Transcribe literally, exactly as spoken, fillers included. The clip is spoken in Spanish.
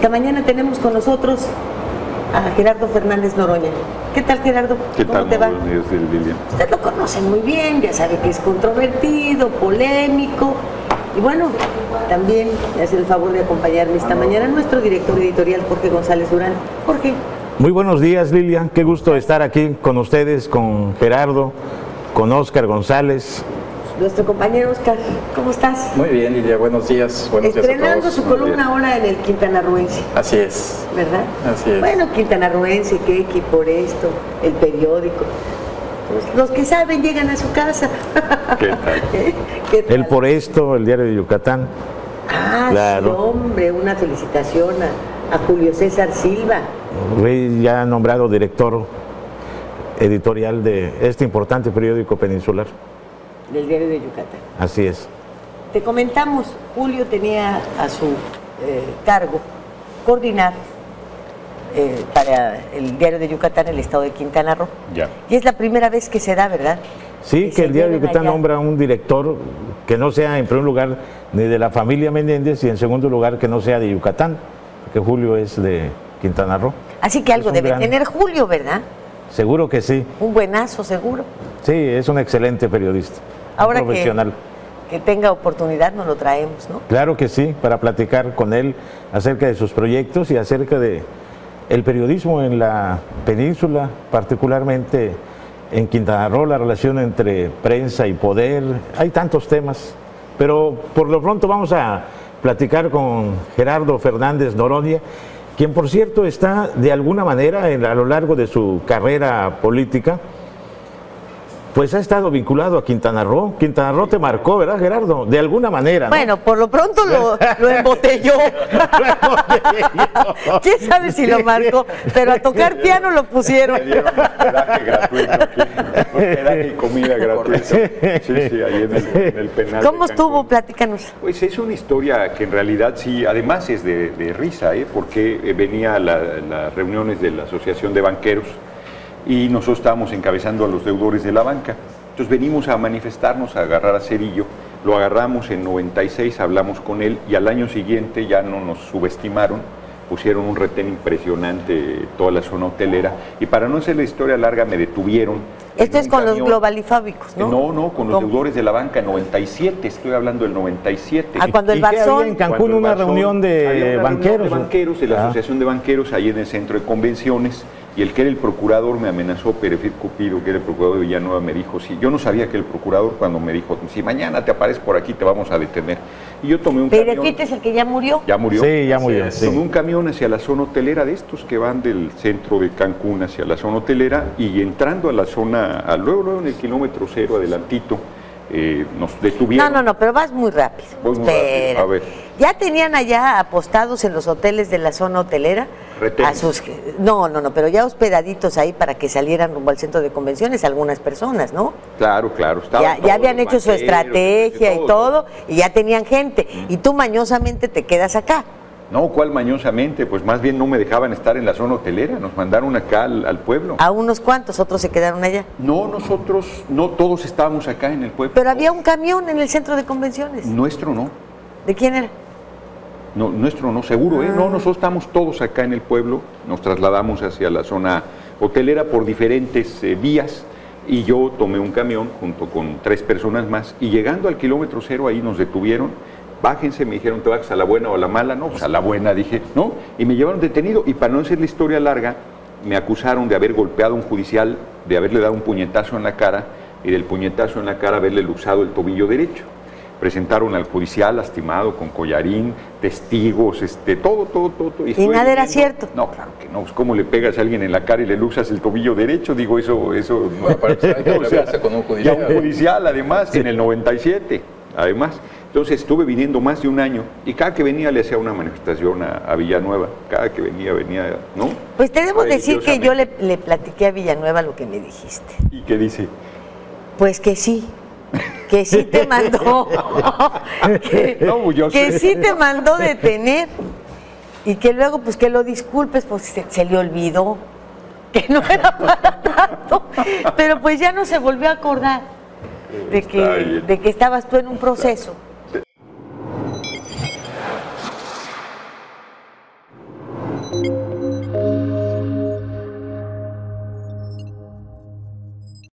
Esta mañana tenemos con nosotros a Gerardo Fernández Noroña. ¿Qué tal, Gerardo? ¿Qué ¿Cómo tal? te va? Buenos días, Lilian. Usted lo conoce muy bien, ya sabe que es controvertido, polémico. Y bueno, también me hace el favor de acompañarme esta mañana nuestro director editorial, Jorge González Durán. Jorge. Muy buenos días, Lilian. Qué gusto estar aquí con ustedes, con Gerardo, con Óscar González. Nuestro compañero Óscar, ¿cómo estás? Muy bien, Lilia, buenos días. Buenos Estrenando días a todos. su columna ahora en el Quintanarroense. Así es. ¿Verdad? Así es. Bueno, Quintanarroense, qué por esto, el periódico. Pues los que saben llegan a su casa. ¿Qué tal? ¿Qué tal? El Por Esto, el Diario de Yucatán. Ah, Claro. sí, hombre, una felicitación a, a Julio César Silva. Fue ya nombrado director editorial de este importante periódico peninsular. Del Diario de Yucatán. Así es. Te comentamos, Julio tenía a su eh, cargo coordinar eh, para el Diario de Yucatán el estado de Quintana Roo. Ya. Y es la primera vez que se da, ¿verdad? Sí, que se el Diario de lleven Yucatán allá. nombra un director que no sea, en primer lugar, ni de la familia Menéndez y en segundo lugar, que no sea de Yucatán, porque Julio es de Quintana Roo. Así que algo Es un debe gran- tener Julio, ¿verdad? Seguro que sí. Un buenazo, seguro. Sí, es un excelente periodista. Ahora un que, profesional. que tenga oportunidad nos lo traemos, ¿no? Claro que sí, para platicar con él acerca de sus proyectos y acerca de el periodismo en la península, particularmente en Quintana Roo, la relación entre prensa y poder. Hay tantos temas, pero por lo pronto vamos a platicar con Gerardo Fernández Noroña, quien por cierto está de alguna manera en- a lo largo de su carrera política, pues ha estado vinculado a Quintana Roo. Quintana Roo te marcó, ¿verdad, Gerardo? De alguna manera, ¿no? Bueno, por lo pronto lo, lo embotelló. ¿Quién sabe si lo marcó? Pero a tocar piano lo pusieron. Me dieron hospedaje gratuito aquí. Hospedaje y comida gratuita. Sí, sí, ahí en el, en el penal. ¿Cómo de estuvo? Cancún. Platícanos. Pues es una historia que en realidad sí, además es de, de risa, ¿eh? Porque eh, venía a la- las reuniones de la Asociación de Banqueros y nosotros estábamos encabezando a los deudores de la banca. Entonces venimos a manifestarnos, a agarrar a Cedillo, lo agarramos en noventa y seis, hablamos con él y al año siguiente ya no nos subestimaron, pusieron un retén impresionante toda la zona hotelera y para no hacer la historia larga me detuvieron. Esto en es un con los camión. globalifábicos, ¿no? No, no, con los ¿Cómo? deudores de la banca en noventa y siete, estoy hablando del noventa y siete. Ah, cuando el ¿Y qué había Barzón- en Cancún? Cuando el Una Barzón- reunión había de una reunión banqueros. de banqueros, de la Ah. Asociación de Banqueros, ahí en el centro de convenciones, y el que era el procurador me amenazó, Perefil Cupido, que era el procurador de Villanueva, me dijo, sí, yo no sabía que el procurador cuando me dijo, si mañana te apareces por aquí te vamos a detener. Y yo tomé un camión. Perefit es el que ya murió. Ya murió. Sí, ya murió, Así es. sí. Tomé un camión hacia la zona hotelera de estos que van del centro de Cancún hacia la zona hotelera y entrando a la zona, a luego, luego en el kilómetro cero adelantito, eh, nos No, detuvieron. no, no, pero vas muy rápido. Voy muy rápido, Espera. a ver. ¿Ya tenían allá apostados en los hoteles de la zona hotelera? Retenes. A sus, no, no, no, pero ya hospedaditos ahí para que salieran rumbo al centro de convenciones algunas personas, ¿no? Claro, claro. estaban Ya, todos ya habían los hecho su banqueros, estrategia y todo. todo, y ya tenían gente. Y tú mañosamente te quedas acá. No, ¿cuál mañosamente? Pues más bien no me dejaban estar en la zona hotelera, nos mandaron acá al, al pueblo. A unos cuantos, otros se quedaron allá. No, nosotros, no todos estábamos acá en el pueblo. Pero había un camión en el centro de convenciones. Nuestro no, ¿De quién era? no nuestro no, seguro, ¿eh? Ah. No, nosotros estamos todos acá en el pueblo, nos trasladamos hacia la zona hotelera por diferentes eh, vías y yo tomé un camión junto con tres personas más y llegando al kilómetro cero ahí nos detuvieron. Bájense, me dijeron, ¿te vas a la buena o a la mala? No, pues a la buena, dije, ¿no? Y me llevaron detenido. Y para no hacer la historia larga, me acusaron de haber golpeado a un judicial, de haberle dado un puñetazo en la cara y del puñetazo en la cara haberle luxado el tobillo derecho. Presentaron al judicial lastimado con collarín, testigos, este, todo, todo, todo. todo. ¿Y estuve nada era viviendo- cierto? No, claro que no. Pues, ¿cómo le pegas a alguien en la cara y le luxas el tobillo derecho? Digo, eso, eso. Bueno, para eso hay que O sea, hablarse con un ya judicial. un judicial, además, en el noventa y siete, además. Entonces estuve viniendo más de un año y cada que venía le hacía una manifestación a, a Villanueva. Cada que venía, venía, ¿no? Pues te debo decir que yo le, Religiosamente. le platiqué a Villanueva lo que me dijiste. ¿Y qué dice? Pues que sí, que sí te mandó, que, No, yo que sé. sí te mandó detener y que luego pues que lo disculpes, pues se, se le olvidó, que no era para tanto, pero pues ya no se volvió a acordar de Está que, bien. de que estabas tú en un proceso.